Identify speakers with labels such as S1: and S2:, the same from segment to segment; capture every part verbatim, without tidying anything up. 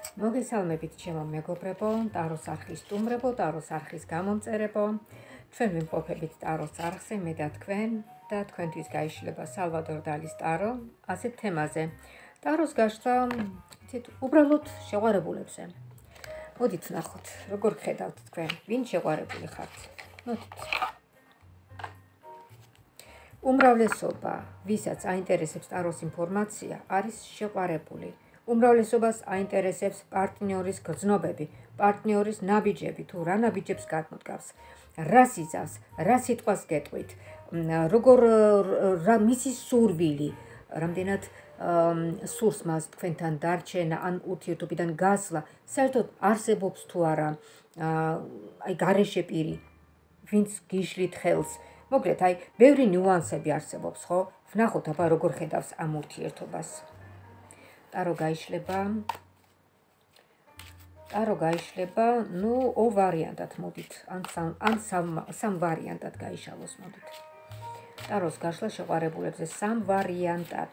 S1: მოგესალმებით ჩემო მეგობრებო, ტაროს არხის სტუმრებო, ტაროს არხის გამომწერებო. ჩვენ ვიმყოფებით ტაროს არხზე, მე და თქვენ და თქვენთვის გაიშლება სალვადორ დალის ტარო, ასეთ თემაზე. ტაროს გაშლა, იცით, უბრალოდ შეყვარებულებზე. მოდით ვნახოთ, როგორ ხედავთ თქვენ, ვინ შეყვარებული ხართ? მოდით. უმრავლესობა, ვისაც აინტერესებს ტაროს ინფორმაცია, არის შეყვარებული. უმრავლესობას აინტერესებს პარტნიორის გრძნობები, პარტნიორის ნაბიჯები, თუ რა ნაბიჯებს გადმოდგავს, რა სიზავს, რა სიტყვას გეტყვით, როგორ მისი სურვილი, რამდენად სურს მას თქვენთან დარჩენა, ან ურთიერთობიდან გასვლა, საერთოდ არსებობს თუ არა აი გარეშე პირი, ვინც გიშლით ხელს. მოკლედ, აი, ბევრი ნიუანსები არსებობს, ხო? ვნახოთ აბა როგორ ხედავს ამ ურთიერთობას. ტარო გაიშლება. ტარო გაიშლება, ნუ ორ ვარიანტად მოდით, ან სამ ან სამ სამ ვარიანტად გაიშალოს მოდით. ტაროს გაშლა შეყვარებულებზე სამ ვარიანტად.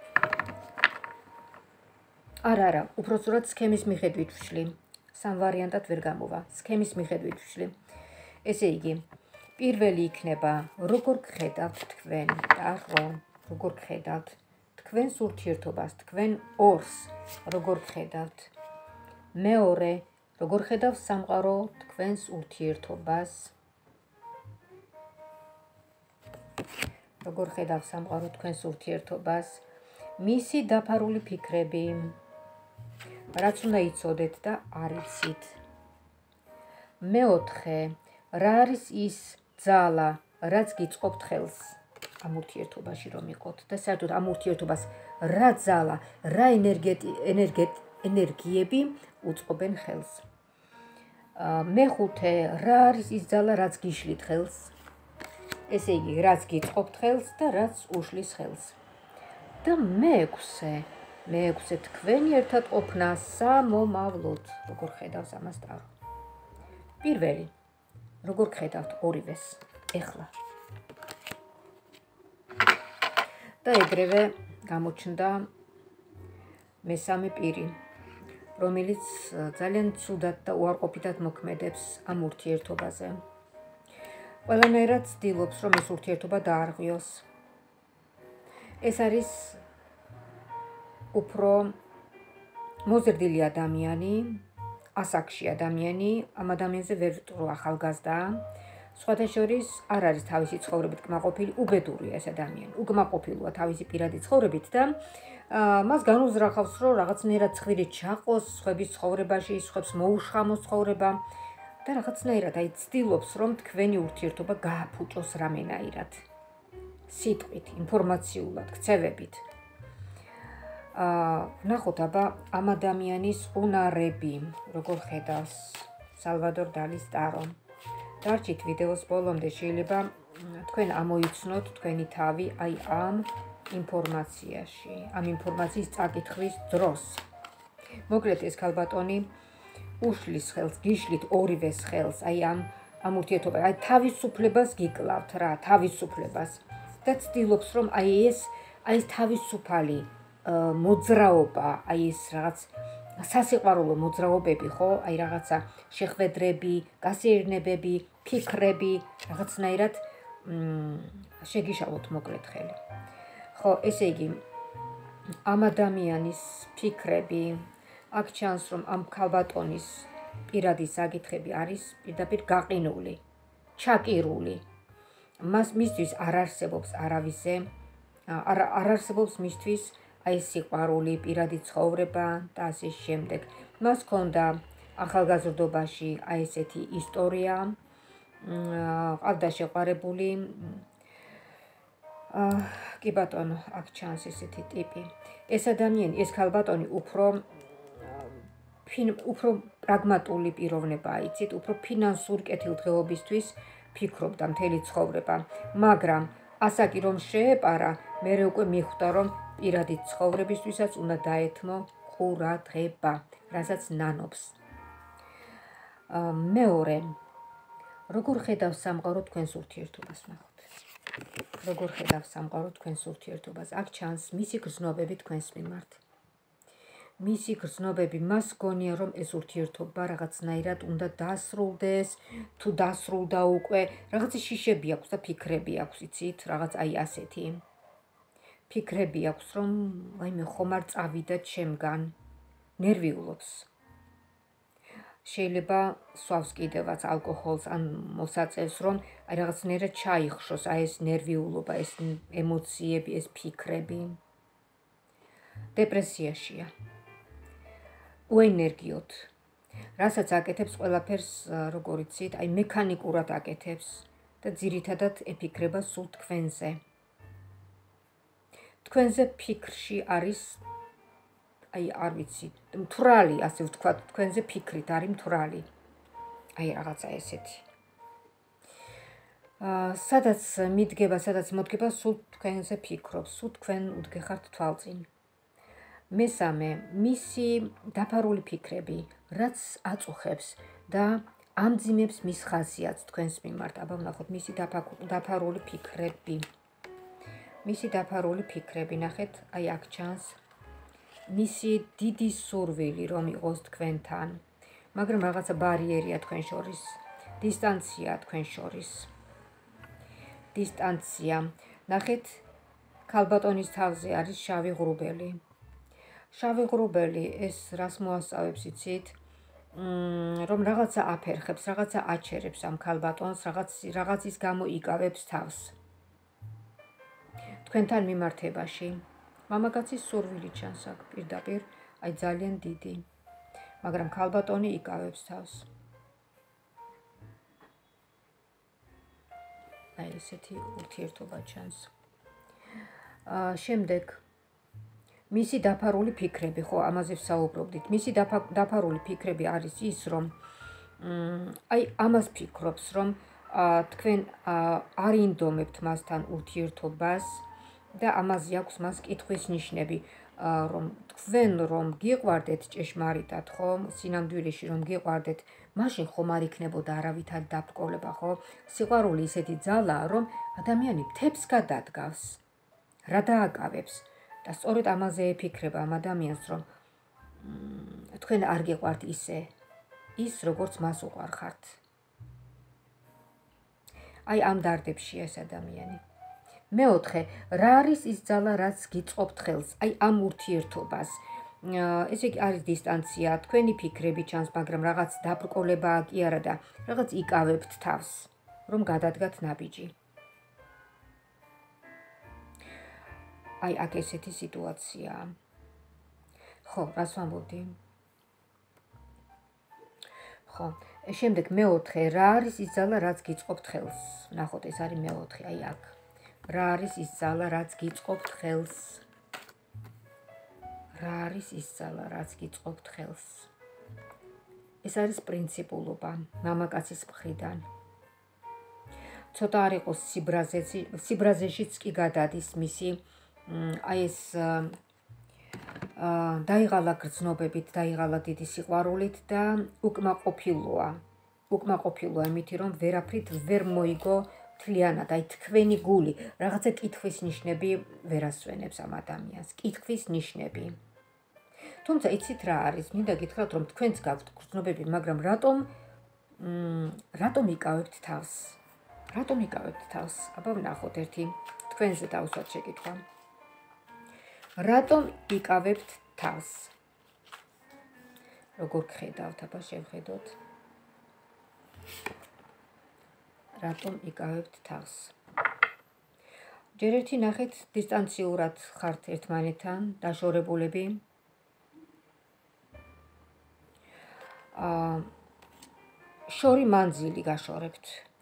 S1: არა, არა, უпроцурат სქემის მიხედვით ვშლი. სამ ვარიანტად ვერ გამოვა, სქემის მიხედვით ვშლი. ესე იგი, პირველი იქნება, როგორ გხედავთ თქვენ, ტარო, როგორ გხედავთ თქვენს ურთიერთობას, თქვენ ორს, როგორ გხედავთ. მეორე, როგორ ხედავს სამყარო თქვენს ურთიერთობას. როგორ ხედავს სამყარო თქვენს ურთიერთობას. მისი დაფარული ფიქრები, რაც უნდა იცოდეთ და არ იცით. მეოთხე, რა არის ის ძალა, რაც გიწყობთ ხელს ამ ურთიერთობაში რომ იყოთ და საერთოდ ამ ურთიერთობას რა ძალა, რა ენერგიები უწყობენ ხელს. მეხუთე, რა არის ის ძალა, რაც გიშლით ხელს. ესე იგი, რაც გიწყობთ ხელს და რაც უშლის ხელს. და მეექვსე, მეექვსე თქვენი ერთად ყოფნა სამომავლოდ, როგორ ხედავს ამას ტარო. პირველი, როგორ ხედავთ ორივეს ეხლა. და ეგრევე გამოჩნდა მესამე პირი, რომელიც ძალიან ცუდად და უარყოფითად მოქმედებს ამ ურთიერთობაზე. ყველანაირად ცდილობს, რომ ეს ურთიერთობა დაარღვიოს. ეს არის უფრო მოზრდილი ადამიანი, ასაკში ადამიანი, ამ ადამიანზე ვერ ვიტყვი ახალგაზრდა. სხვათა შორის არ არის თავისი ცხოვრებით კმაყოფილი, უბედურია ეს ადამიანი, უკმაყოფილოა თავისი პირადი ცხოვრებით და მას განუზრახავს, რომ რაღაცნაირად ცხვირი ჩაყოს სხვების ცხოვრებაში, სხვებს მოუშხამოს ცხოვრება და რაღაცნაირად აი ცდილობს, რომ თქვენი ურთიერთობა გააფუჭოს რამენაირად. სიტყვით, ინფორმაციულად, ქცევებით. ვნახოთ აბა ამ ადამიანის უნარები, როგორ ხედავს სალვადორ დალის ტარო. დარჩით ვიდეოს ბოლომდე, შეიძლება თქვენ ამოიცნოთ თქვენი თავი აი ამ ინფორმაციაში, ამ ინფორმაციის წაკითხვის დროს. მოკლედ ეს ქალბატონი უშლის ხელს, გიშლით ორივეს ხელს, აი ამ ამ ურთიერთობა, აი თავისუფლებას გიკლავთ რა, თავისუფლებას და ცდილობს, რომ აი ეს აი ეს თავისუფალი მოძრაობა, აი ეს რაღაც სასიყვარულო მოძრაობები, ხო? აი რაღაცა შეხვედრები, გასეირნებები, ფიქრები, რაღაცნაირად შეგიშალოთ მოკლედ ხელი. ხო, ესე იგი, ამ ადამიანის ფიქრები, აქ ჩანს, რომ ამ ქალბატონის პირადი საკითხები არის პირდაპირ გაყინული, ჩაკირული. მას მისთვის არ არსებობს არავისზე, არ არ არსებობს მისთვის აი სიყვარული, პირადი ცხოვრება და ასე შემდეგ. მას ჰქონდა ახალგაზრდობაში აი ესეთი ისტორია, ყავდა შეყვარებული. კი ბატონო, აქ ჩანს ესეთი ტიპი. ეს ადამიანი, ეს ქალბატონი უფრო უფრო პრაგმატული პიროვნებაა, იცით, უფრო ფინანსურ კეთილდღეობისთვის ფიქრობდა მთელი ცხოვრება, მაგრამ ასაკი რომ შეეპარა, მერე უკვე მიხვდა, რომ პირადი ცხოვრებისთვისაც უნდა დაეთმო ყურადღება, რასაც ნანობს. მეორე, როგორ ხედავს სამყარო თქვენს ურთიერთობას, ნახოთ. როგორ ხედავს სამყარო თქვენს ურთიერთობას, აქ ჩანს მისი გრძნობები თქვენს მიმართ. მისი გრძნობები მას გონია, რომ ეს ურთიერთობა რაღაცნაირად უნდა დასრულდეს, თუ დასრულდა უკვე, რაღაცა შიშები აქვს და ფიქრები აქვს, იცით, რაღაც აი ასეთი. ფიქრები აქვს, რომ ვაიმე ხომ არ წავიდა ჩემგან, ნერვიულობს. შეიძლება სვავს კიდევაც ალკოჰოლს ან მოსაწევს, რომ აი რაღაცნაირად ჩაიხშოს აი ეს ნერვიულობა, ეს ემოციები, ეს ფიქრები. დეპრესიაშია. უენერგიოთ. რასაც აკეთებს ყველაფერს, როგორ იცით, აი მექანიკურად აკეთებს და ძირითადად ეფიქრება სულ თქვენზე. თქვენზე ფიქრში არის აი არ ვიცი, მთვრალი, ასე ვთქვათ, თქვენზე ფიქრით არის მთვრალი. აი რაღაცა ესეთი. აა სადაც მიდგება, სადაც მოდგება, სულ თქვენზე ფიქრობს, სულ თქვენ უდგეხართ თვალწინ. მესამე, მისი დაფარული ფიქრები, რაც აწუხებს და ამძიმებს მის ხასიათს თქვენს მიმართ. აბა ვნახოთ, მისი დაფარული ფიქრები. მისი დაფარული ფიქრები, ნახეთ, აი აქ ჩანს. მისი დიდი სურვილი, რომ იყოს თქვენთან, მაგრამ რაღაცა ბარიერია თქვენ შორის, დისტანცია თქვენ შორის. დისტანცია. ნახეთ, ქალბატონის თავზე არის შავი ღრუბელი. შავი ღრუბელი ეს რას მოასწავებს, იცით? რომ რაღაცა აფერხებს, რაღაცა აჩერებს ამ ქალბატონს, რაღაც რაღაცის გამო იკავებს თავს. თქვენთან მიმართებაში. მამაკაცის სურვილი ჩანს აქ პირდაპირ, აი ძალიან დიდი. მაგრამ ქალბატონი იკავებს თავს. აი ესეთი ურთიერთობა ჩანს. აა შემდეგ მისი დაფარული ფიქრები, ხო, ამაზე ვსაუბრობდით. მისი დაფარული ფიქრები არის ის, რომ აი ამას ფიქრობს, რომ თქვენ არ ინდომებთ მასთან ურთიერთობას და ამაზე აქვს მას კითხვის ნიშნები, რომ თქვენ რომ გიყვარდეთ ჭეშმარიტად, ხო, სინამდვილეში რომ გიყვარდეთ, მაშინ ხომ არ იქნებოდა არავითარ დაბრკოლება, ხო? სიყვარული ისეთი ძალაა, რომ ადამიანი მთებს გადადგავს. რა დააკავებს? და სწორედ ამაზე ეფიქრება ამ ადამიანს, რომ თქვენ არ გიყვართ ისე, ის როგორც მას უყვარხართ. აი ამ დარდებშია ეს ადამიანი. მეოთხე, რა არის ის ძალა, რაც გიწყობთ ხელს, აი ამ ურთიერთობას. ესე იგი არის დისტანცია, თქვენი ფიქრები ჩანს, მაგრამ რაღაც დაბრკოლებაა კი არა და რაღაც იკავებთ თავს, რომ გადადგათ ნაბიჯი. აი აქ ესეთი სიტუაციაა. ხო, რას ვამბობდი? ხო, შემდეგ მეოთხე, რა არის ის ძალა, რაც გიწყობთ ხელს? ნახოთ, ეს არის მეოთხე, აი აქ. რა არის ის ძალა, რაც გიწყობთ ხელს? რა არის ის ძალა, რაც გიწყობთ ხელს? ეს არის პრინციპულობა, მამაკაცის მხრიდან. ცოტა არ იყოს სიბრაზეში, სიბრაზეშიც კი გადადის მისი აი ეს დაიღალა გრძნობებით, დაიღალა დიდი სიყვარულით და უკმაყოფილოა. უკმაყოფილოა იმითი, რომ ვერაფრით ვერ მოიგო მთლიანად, აი თქვენი გული, რაღაცა კითხვის ნიშნები ვერ ასვენებს ამ ადამიანს, კითხვის ნიშნები. თუმცა იცით რა არის, მინდა გითხრათ, რომ თქვენც გაქვთ გრძნობები, მაგრამ რატომ რატომ იკავებთ თავს? რატომ იკავებთ თავს? აბა ვნახოთ ერთი თქვენზე დავუსვათ შეკითხვა. რატომ იკავებთ თავს? როგორ გხედავთ, აბა შევხედოთ. რატომ იკავებთ თავს? ჯერ ერთი ნახეთ, დისტანციურად ხართ ერთმანეთთან, დაშორებულები. აა შორი მანძილი გაშორებთ.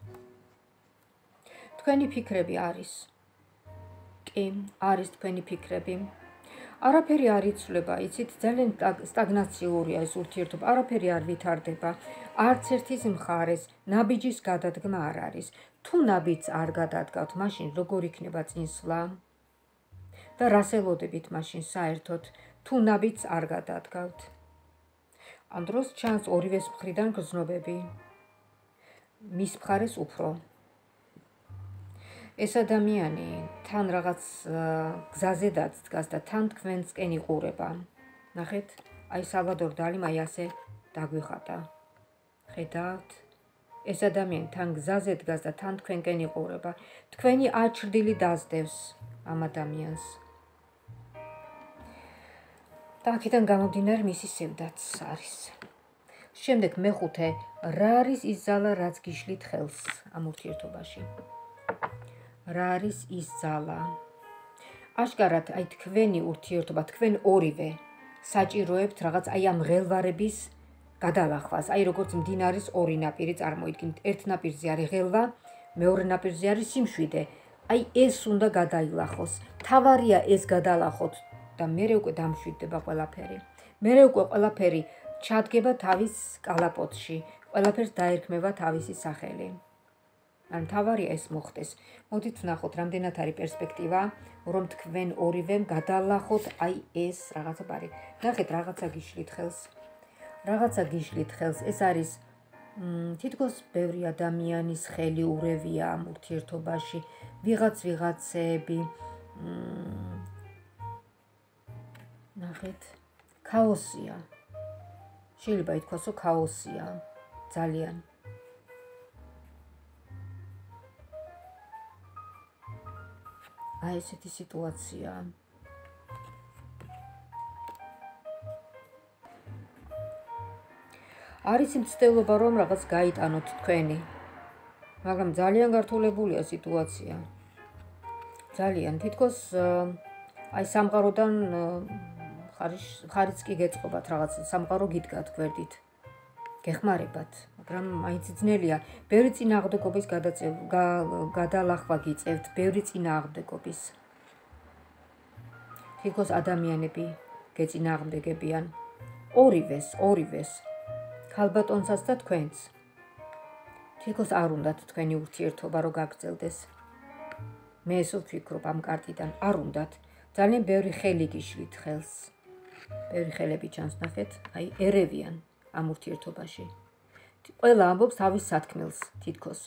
S1: თქვენი ფიქრები არის. კი, არის თქვენი ფიქრები. არაფერი არ იცვლება, იცით, ძალიან სტაგნაციურია ეს ურთიერთობა, არაფერი არ ვითარდება, არც ერთის მხარეს ნაბიჯის გადადგმა არ არის. თუ ნაბიჯს არ გადადგავთ, მაშინ როგორ იქნება წინსვლა? და რას ელოდებით მაშინ საერთოდ, თუ ნაბიჯს არ გადადგავთ? ამ დროს ჩანს ორივეს მხრიდან გრძნობები. მის მხარეს უფრო. ეს ადამიანი თან რაღაც გზაზე დადგას და თან თქვენსკენ იყურება. ნახეთ, აი სალვადორ დალიმ აი ასე დაგვიხატა. ხედავთ? ეს ადამიანი თან გზაზე დგას და თან თქვენკენ იყურება. თქვენი აჩრდილი დასდევს ამ ადამიანს. და აქედან გამომდინარე მისი სევდაც არის. შემდეგ მეხუთე, რა არის ის ძალა, რაც გიშლით ხელს ამ ურთიერთობაში? რა არის ის ძალა? აშკარად, აი თქვენი ურთიერთობა, თქვენ ორივე საჭიროებთ რაღაც აი ამ ღელვარების გადალახვას. აი როგორც მდინარის ორი ნაპირი წარმოიდგინეთ. ერთ ნაპირზე არის ღელვა, მეორე ნაპირზე არის სიმშვიდე. აი ეს უნდა გადაილახოს. თავარია ეს გადალახოთ და მერე უკვე დამშვიდდება ყველაფერი. მერე უკვე ყველაფერი ჩადგება თავის კალაპოტში. ყველაფერს დაერქმევა თავისი სახელი. ან თავარია ეს მოხდეს. მოდით ვნახოთ, რამდენად არის პერსპექტივა, რომ თქვენ ორივემ გადალახოთ აი ეს რაღაცა ბარი. ნახეთ, რაღაცა გიშლით ხელს. რაღაცა გიშლით ხელს. ეს არის თითქოს ბევრი ადამიანის ხელი ურევია ამ ურთიერთობაში. ვიღაც ვიღაცები. ნახეთ, ქაოსია. შეიძლება ითქვას, რომ ქაოსია. ძალიან. აი ესეთი სიტუაცია. არის მცდელობა, რომ რაღაც გაიტანოთ თქვენი. მაგრამ ძალიან გართულებულია სიტუაცია. ძალიან, თითქოს აი სამყაროდან ხარიც კი გეწყობათ, რაღაც სამყარო გიდგათ გვერდით. გეხმარებათ, მაგრამ მაინც ძნელია. ბევრი წინააღმდეგობის გადალახვა გიწევთ, ბევრი წინააღმდეგობის. თითქოს ადამიანები გეწინააღმდეგებიან. ორივეს, ორივეს. ქალბატონსაც და თქვენც. თითქოს არ უნდათ თქვენი ურთიერთობა რო გაგრძელდეს. მე ეს ვფიქრობ ამ კარტიდან, არ უნდათ. ძალიან ბევრი ხელი გიშლით ხელს. ბევრი ხელები ჩანს, ნახეთ, აი ერევიან ამ ურთიერთობაში. ყველა ამბობს თავის სათქმელს, თითქოს.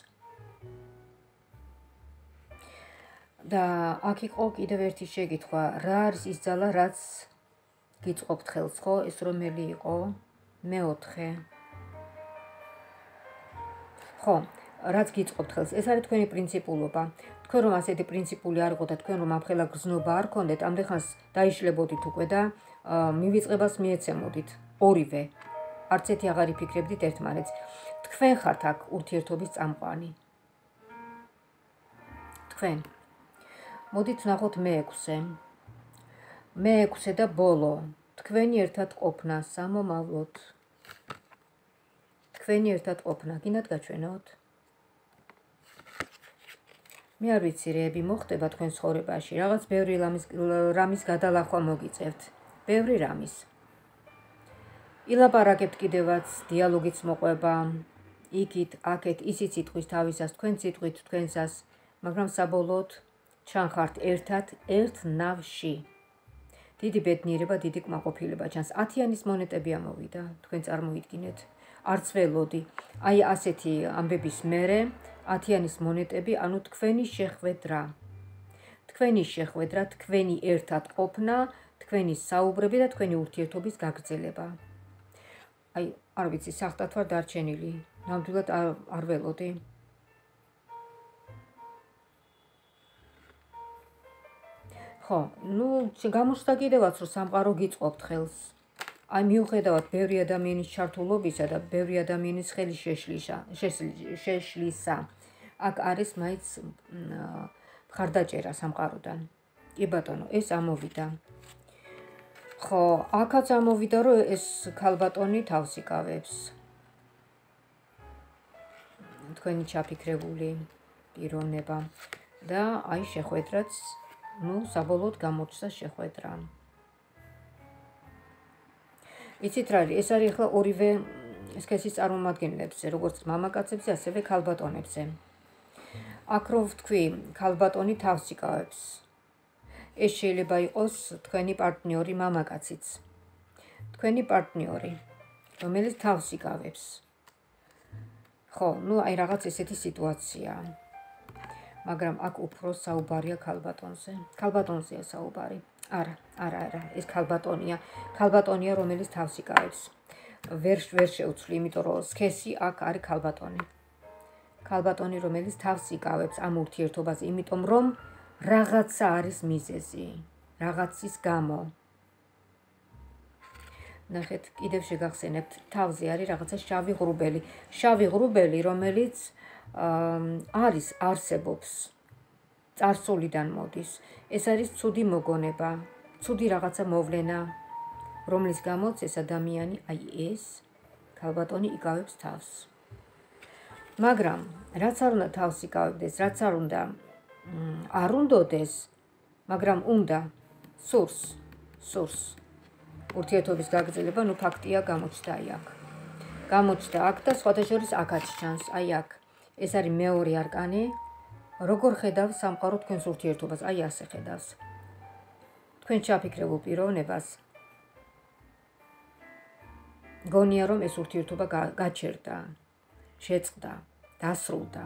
S1: და აქ იყო კიდევ ერთი შეკითხვა, რა არის ის ძალა, რაც გიწყობთ ხელს, ხო? ეს რომელი იყო? მეოთხე. ხო, რაც გიწყობთ ხელს, ეს არის თქვენი პრინციპულობა. თქვენ რომ ასეთი პრინციპული არ იყოთ და თქვენ რომ ამხელა გრძნობა არ გქონდეთ, ამდენხანს დაიშლებოდით უკვე და მივიწყებას მიეცემოდით. ორივე. არც ერთი აღარ იფიქრებდით ერთმანეთს. თქვენ ხართ აქ ურთიერთობის წამყვანი. თქვენ. მოდით ვნახოთ მეექვსე. მეექვსე და ბოლო. თქვენი ერთად ყოფნა სამომავლოდ. თქვენი ერთად ყოფნა, გინდათ გაჩვენოთ? მე არ ვიცი, რეები მოხდება თქვენ ცხოვრებაში, რაღაც ბევრი რამის გადალახვა მოგიწევთ. ბევრი რამის. ილაპარაკებთ კიდევაც, დიალოგიც მოყვება, იქით, აქეთ, ისიც იტყვის თავისას, თქვენც იტყვით თქვენსას, მაგრამ საბოლოოდ ჩანხართ ერთად, ერთ ნავში. დიდი ბედნიერება, დიდი კმაყოფილება ჩანს. ათიანის მონეტები ამოვიდა, თქვენ წარმოიდგინეთ. არც ველოდი. აი ასეთი ამბების მერე, ათიანის მონეტები, ანუ თქვენი შეხვედრა. თქვენი შეხვედრა, თქვენი ერთად ყოფნა, თქვენი საუბრები და თქვენი ურთიერთობის გაგრძელება. აი, არ ვიცი, სახტად ვარ დარჩენილი. ნამდვილად არ ველოდი. ხო, ნუ გამოჩნდა კიდევაც, რომ სამყარო გიწყობთ ხელს. აი მიუხედავად ბევრი ადამიანის ჩართულობისა და ბევრი ადამიანის ხელის შეშლისა, აქ არის მაინც მხარდაჭერა სამყაროდან. კი ბატონო, ეს ამოვიდა. ხო, აქაც ამოვიდა, რომ ეს ქალბატონი თავს იკავებს. თქვენი ჩაფიქრებული პიროვნება და აი შეხვედრაც, ნუ საბოლოოდ გამოჩნდა შეხვედრა. იცით რა არის, ეს არის ახლა ორივე სქესის წარმომადგენლებზე, როგორც მამაკაცებზე, ასევე ქალბატონებზე. აქ რო ვთქვი, ქალბატონი თავს იკავებს. ეს შეიძლება იყოს თქვენი პარტნიორი მამაკაციც. თქვენი პარტნიორი, რომელიც თავს იკავებს. ხო, ნუ აი რაღაც ესეთი სიტუაცია. მაგრამ აქ უფრო საუბარია ქალბატონზე. ქალბატონზეა საუბარი. არა, არა, არა, ეს ქალბატონია. ქალბატონია, რომელიც თავს იკავებს. ვერ ვერ შეუცვლი, იმიტომ რომ სქესი აქ არის ქალბატონი. ქალბატონი, რომელიც თავს იკავებს ამ ურთიერთობაზე, იმიტომ რომ რაღაცა არის მიზეზი, რაღაცის გამო. ნახეთ, კიდევ შეგახსენებთ, თავზე არის რაღაცა შავი ღრუბელი. შავი ღრუბელი, რომელიც არის, არსებობს. წარსულიდან მოდის. ეს არის ცუდი მოგონება, ცუდი რაღაცა მოვლენა, რომლის გამოც ეს ადამიანი, აი ეს, ქალბატონი იკავებს თავს. მაგრამ, რაც არ უნდა თავს იკავებდეს, რაც არ უნდა არ უნდოდეს, მაგრამ უნდა, სურს, სურს. ურთიერთობის გაგრძელება, ნუ ფაქტია გამოჩნდა აი აქ. გამოჩნდა აქ და სხვათა შორის აქაც ჩანს, აი აქ. ეს არის მეორე არკანი. როგორ ხედავს სამყარო თქვენს ურთიერთობას? აი ასე ხედავს. თქვენ ჩაფიქრებულ პიროვნებას გონია რომ ეს ურთიერთობა გაჩერდა, შეწყდა, დასრულდა.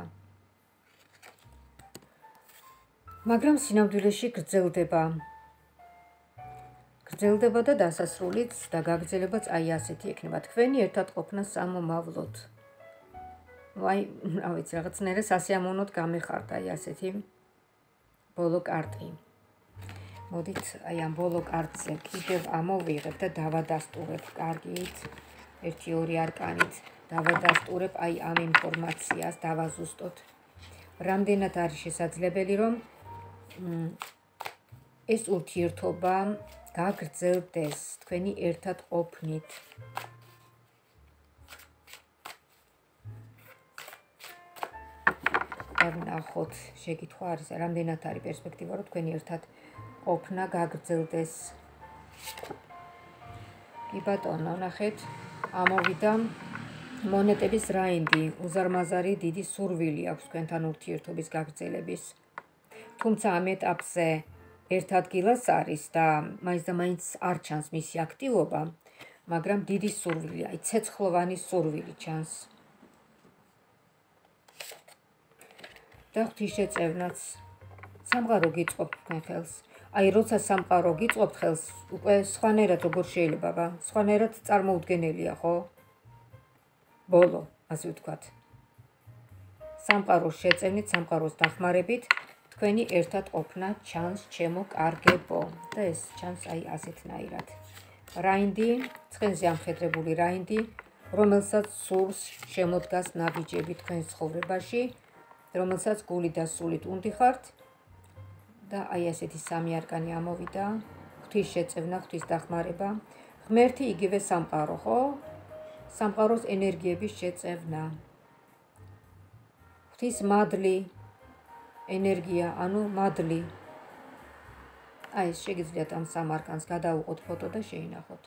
S1: მაგრამ სინამდვილეში გრძელდება. გრძელდება და დასასრულიც და გაგრძელებაც აი ასეთი ექნება. თქვენი ერთად ყოფნა სამომავლოდ. აი, რა ვიცი, რაღაცნაირად სასიამოვნოდ გამეხარდა აი ასეთი ბოლო კარტი. მოდით აი ამ ბოლო კარტზე კიდევ ამოვიღებ და დავადასტურებ კარგით. ერთი ორი არკანით დავადასტურებ აი ამ ინფორმაციას, დავაზუსტოთ. რამდენად არის შესაძლებელი, რომ ეს ურთიერთობა გაგრძელდეს თქვენი ერთად ყოფნით. ნახოთ, შეკითხვა არის, რამდენად არის პერსპექტივა, რომ თქვენი ერთად ყოფნა გაგრძელდეს. კი ბატონო, ნახეთ, ამოვიდა მონეტების რაინდი, უზარმაზარი დიდი სურვილი აქვს თქვენთან ურთიერთობის გაგრძელების. თუმცა ამ ეტაპზე ერთ ადგილას არის და მაინც და მაინც არ ჩანს მისი აქტივობა, მაგრამ დიდი სურვილი, აი ცეცხლოვანი სურვილი ჩანს. და ღვთისშეწევნაც სამყარო გიწყობთ თქვენ ხელს. აი როცა სამყარო გიწყობთ ხელს, უკვე სხვანაირად როგორ შეიძლება, სხვანაირად წარმოუდგენელია, ხო? ბოლო, ასე ვთქვათ. სამყაროს შეწევნით, სამყაროს დახმარებით, თქვენი ერთად ყოფნა ჩანს ჩემო კარგებო. და ეს ჩანს აი ასეთნაირად. რაინდი, ცხენზე ამხედრებული რაინდი, რომელსაც სურს შემოდგას ნაბიჯები თქვენს ცხოვრებაში, რომელსაც გული და სულით უნდიხართ და აი ასეთი სამი არკანი ამოვიდა, ღვთისშეწევნა, ღვთის დახმარება, ღმერთი იგივე სამყარო, ხო? სამყაროს ენერგიების შეწევნა. ღვთის მადლი, ენერგია, ანუ მადლი. აი ეს შეგიძლიათ ამ სამ არკანს გადავუყოთ ფოტო და შეინახოთ.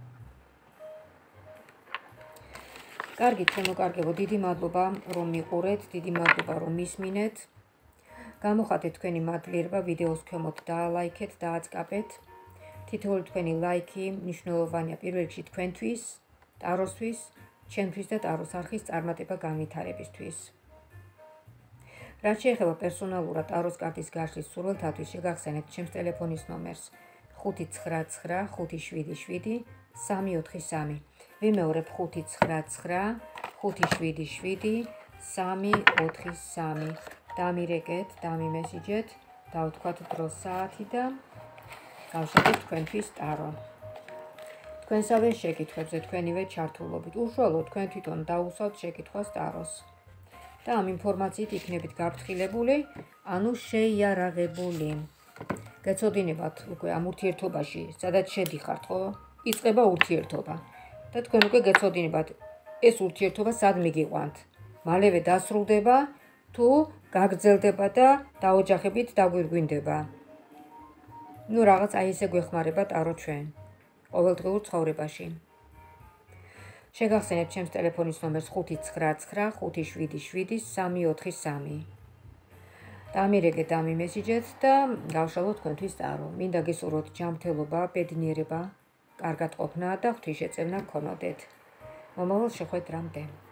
S1: კარგი, თქვენო კარგებო, დიდი მადლობა რომ მიყურეთ, დიდი მადლობა რომ მისმინეთ. გამოხატეთ თქვენი მადლიერება ვიდეოს ქვემოთ დაალაიქეთ, დააწყაბეთ. თითოეული თქვენი ლაიქი მნიშვნელოვანია პირველ რიგში თქვენთვის, ტაროსთვის, ჩემთვის და ტაროს არხის წარმატება განვითარებისთვის. რაც შეეხება პერსონალურად ტაროს კარტის გაშლის სურვილთათვის, შეგახსენებთ ჩემს ტელეფონის ნომერს ხუთი ცხრა ცხრა ხუთი შვიდი შვიდი სამი ოთხი სამი. ვიმეორებ ხუთი ცხრა ცხრა ხუთი შვიდი შვიდი სამი ოთხი სამი. დამირეკეთ, დამიმესიჯეთ, დავთქვათ დრო საათი და გავშალოთ თქვენთვის ტარო. თქვენსავე შეკითხვებზე თქვენივე ჩართულობით. უშუალოდ თქვენ თვითონ დაუსვათ შეკითხვას ტაროს. და ამ ინფორმაციით იქნებით გაფრთხილებული, ანუ შეიარაღებული. გეცოდინებათ უკვე ამ ურთიერთობაში, სადაც შედიხართ, ხო? იწყება ურთიერთობა. და თქვენ უკვე გეცოდინებათ, ეს ურთიერთობა სად მიგიყვანთ. მალევე დასრულდება, თუ გაგრძელდება და დაოჯახებით დაგვირგვინდება. ნუ რაღაც აი ესე გვეხმარება ტარო ჩვენ ყოველდღიურ ცხოვრებაში. შეგახსენებთ ჩემს ტელეფონის ნომერს ხუთი ცხრა ცხრა ხუთი შვიდი შვიდი სამი ოთხი სამი. დამირეკეთ, დამიმესიჯეთ და გავშალოთ თქვენთვის ტარო. მინდა გესურვოთ ჯანმრთელობა, ბედნიერება, კარგად ყოფნა და ღვთისშეწევნა გქონოდეთ. მომავალ შეხვედრამდე.